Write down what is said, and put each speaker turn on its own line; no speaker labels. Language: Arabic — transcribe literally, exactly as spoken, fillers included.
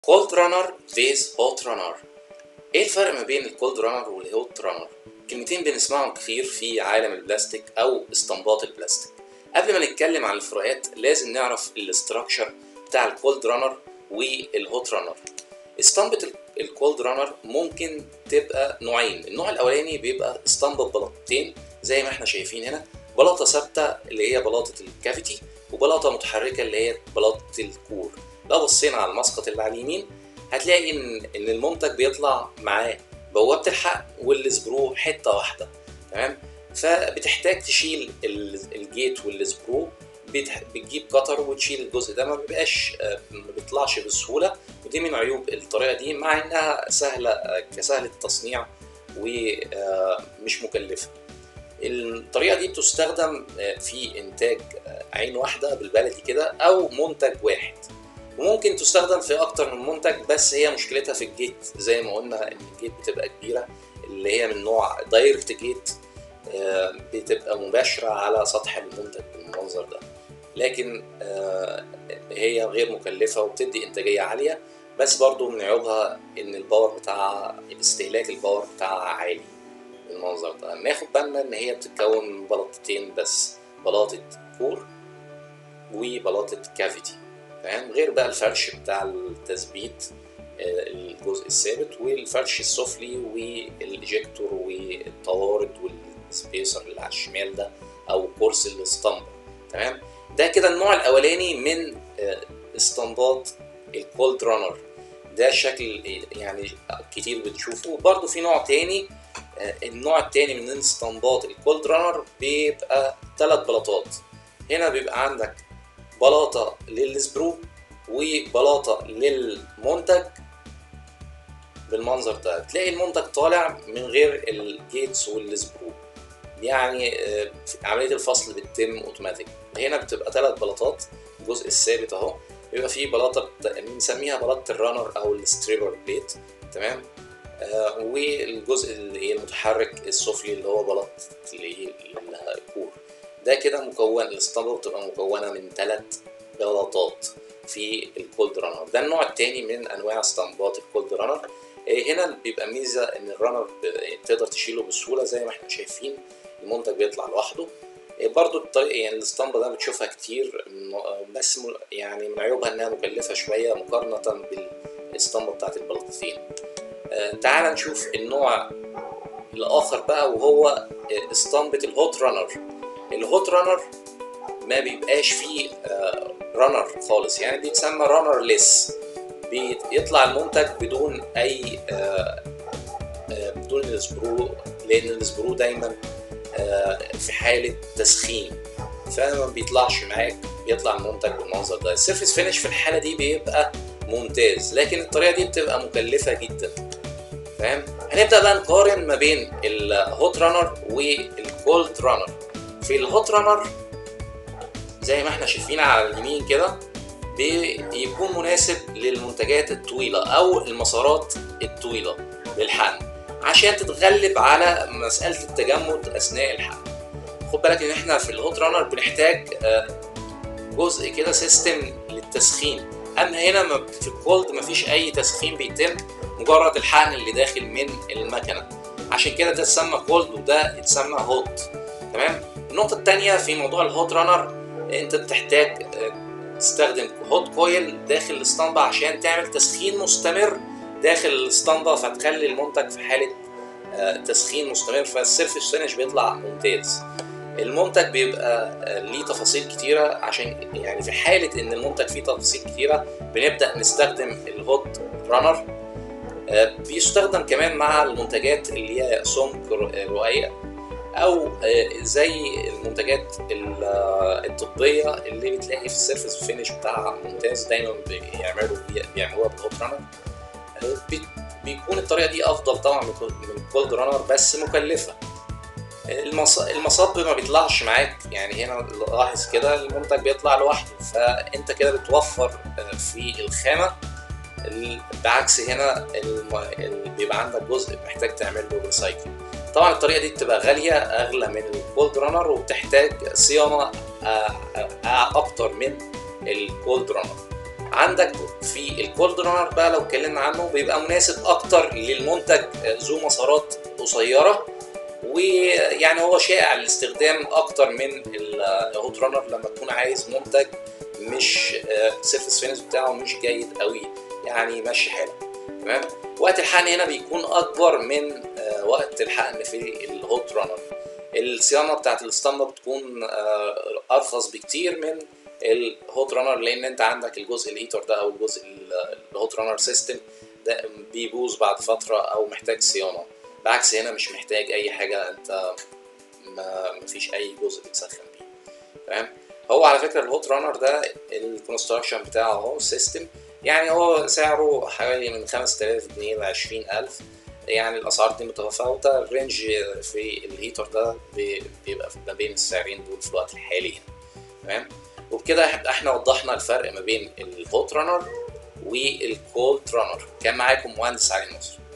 كولد رانر فيز هوت رانر. ايه الفرق ما بين الكولد رانر والهوت رانر؟ كلمتين بنسمعهم كتير في عالم البلاستيك او استنباط البلاستيك. قبل ما نتكلم عن الفروقات لازم نعرف الاستراكشر بتاع الكولد رانر والهوت رانر. اسطمبة الكولد رانر ممكن تبقى نوعين. النوع الاولاني بيبقى اسطمبة بلاطتين زي ما احنا شايفين هنا، بلاطة ثابتة اللي هي بلاطة الكافيتي وبلاطة متحركة اللي هي بلاطة الكور. لو بصينا على المسقط اللي على اليمين هتلاقي ان ان المنتج بيطلع معاه بوابة الحقن والسبرو حتة واحدة، تمام؟ فبتحتاج تشيل الجيت والسبرو، بتجيب قطر وتشيل الجزء ده، ما بيبقاش ما بيطلعش بسهولة، ودي من عيوب الطريقة دي مع انها سهلة كسهل التصنيع ومش مكلفة. الطريقة دي بتستخدم في انتاج عين واحدة بالبلدي كده او منتج واحد، وممكن تستخدم في اكتر من منتج، بس هي مشكلتها في الجيت زي ما قلنا ان الجيت بتبقى كبيرة اللي هي من نوع دايركت جيت، بتبقى مباشرة على سطح المنتج بالمنظر ده، لكن هي غير مكلفة وبتدي انتاجية عالية، بس برضو من عيوبها ان الباور بتاعها استهلاك الباور بتاعها عالي بالمنظر ده. ناخد بالنا ان هي بتتكون من بلاطتين بس، بلاطة كور وبلاطة كافيتي، فاهم؟ غير بقى الفرش بتاع التثبيت الجزء الثابت والفرش السفلي والايجكتور والطوارد والسبيسر اللي على الشمال ده او كرسي الاسطمبة، تمام؟ ده كده النوع الاولاني من استنباط الكولد رانر. ده شكل يعني كتير بتشوفه. برضو في نوع تاني، النوع التاني من استنباط الكولد رانر بيبقى ثلاث بلاطات. هنا بيبقى عندك بلاطة للسبرو وبلاطة للمنتج بالمنظر ده، تلاقي المنتج طالع من غير الجيتس والسبرو، يعني عملية الفصل بتتم اوتوماتيك. هنا بتبقى ثلاث بلاطات، الجزء الثابت اهو بيبقى فيه بلاطة بنسميها بلاطة الرانر او الستريبر بليت، تمام؟ آه والجزء اللي هي المتحرك السفلي اللي هو بلاطة اللي هي الكور. ده كده مكون الاسطمبة بتبقى مكونة من ثلاث بلاطات في الكولد رانر. ده النوع الثاني من انواع اسطمبات الكولد رانر. هنا بيبقى ميزة ان الرانر تقدر تشيله بسهولة زي ما احنا شايفين، المنتج بيطلع لوحده. برضو الطريقة يعني الاسطمبة ده بتشوفها كتير، بس يعني من عيوبها انها مكلفة شوية مقارنة بالاسطمبة بتاعت البلاطتين. تعال نشوف النوع الاخر بقى، وهو اسطمبة الهوت رانر. الهوت رانر ما بيبقاش فيه رانر خالص، يعني بيتسمى رانر ليس، بيطلع المنتج بدون اي بدون السبرو، لان السبرو دايما في حالة تسخين فما بيطلعش معاك، بيطلع المنتج بالمنظر ده. السيرفيس فينش في الحالة دي بيبقى ممتاز، لكن الطريقة دي بتبقى مكلفة جدا، فاهم؟ هنبدأ بقى نقارن ما بين الهوت رانر والكولد رانر. في الهوت رانر زي ما احنا شايفين على اليمين كده بيكون مناسب للمنتجات الطويلة او المسارات الطويلة للحقن عشان تتغلب على مسألة التجمد اثناء الحقن. خد بالك ان احنا في الهوت رانر بنحتاج جزء كده سيستم للتسخين، اما هنا في الكولد مفيش اي تسخين بيتم، مجرد الحقن اللي داخل من المكنة، عشان كده ده اتسمى كولد وده اتسمى هوت، تمام؟ النقطة التانية في موضوع الهوت رانر، انت بتحتاج تستخدم هوت كويل داخل الاسطمبة عشان تعمل تسخين مستمر داخل الاسطمبة، فتخلي المنتج في حالة تسخين مستمر، فالسيرفيس فينش بيطلع ممتاز. المنتج بيبقى ليه تفاصيل كتيرة، عشان يعني في حالة ان المنتج فيه تفاصيل كتيرة بنبدأ نستخدم الهوت رانر. بيستخدم كمان مع المنتجات اللي هي سمك رقيق او زي المنتجات الطبية اللي بتلاقي في السيرفيس فينش بتاعها ممتاز، دايما بيعملوا بيعملوها بالهوت رانر. بيكون الطريقة دي افضل طبعا من الكولد رانر، بس مكلفة. المصب ما بيطلعش معاك، يعني هنا لاحظ كده المنتج بيطلع لوحده، فانت كده بتوفر في الخامة، بعكس هنا بيبقى عندك جزء محتاج تعمل له ريسايكل. طبعا الطريقة دي بتبقى غالية اغلى من الكولد رانر وبتحتاج صيانة اكتر من الكولد رانر. عندك في الكولد رانر بقى لو اتكلمنا عنه بيبقى مناسب اكتر للمنتج ذو مسارات قصيره، ويعني هو شائع للاستخدام اكتر من الهوت رانر لما تكون عايز منتج مش سيرفيس فينش بتاعه مش جيد قوي، يعني ماشي حاله. تمام. وقت الحقن هنا بيكون اكبر من وقت الحقن في الهوت رانر. الصيانه بتاعت الاسطمبه بتكون ارخص بكتير من الهوت رانر، لان انت عندك الجزء الهيتر ده او الجزء الهوت رانر سيستم ده بيبوظ بعد فتره او محتاج صيانه، بعكس هنا مش محتاج اي حاجه، انت ما مفيش اي جزء بتسخن بيه. تمام. هو على فكره الهوت رانر ده الكونستراكشن بتاعه اهو سيستم، يعني هو سعره حوالي من خمسة آلاف جنيه ل عشرين ألف، يعني الاسعار دي متفاوته. الرينج في الهيتر ده بيبقى ما بين السعرين دول في الوقت الحالي. تمام. وبكده احنا وضحنا الفرق ما بين الهوت رانر والكولد رانر. كان معاكم مهندس علي نصر.